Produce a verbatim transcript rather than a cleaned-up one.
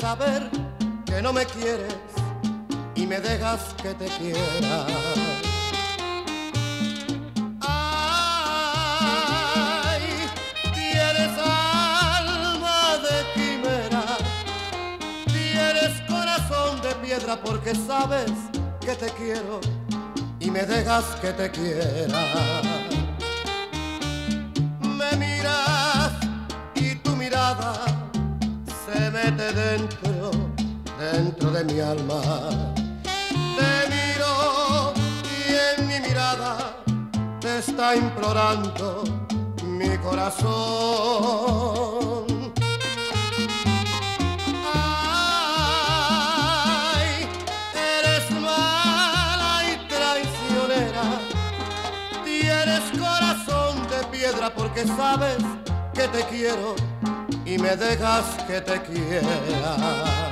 saber que no me quieres y me dejas que te quiera. Ay, tienes alma de quimera, tienes corazón de piedra, porque sabes que te quiero y me dejas que te quiera. Me miras y tu mirada se mete dentro, dentro de mi alma. Te miro y en mi mirada te está implorando mi corazón. Ay, eres mala y traicionera, tienes corazón de piedra, porque sabes que te quiero y me dejas que te quiera.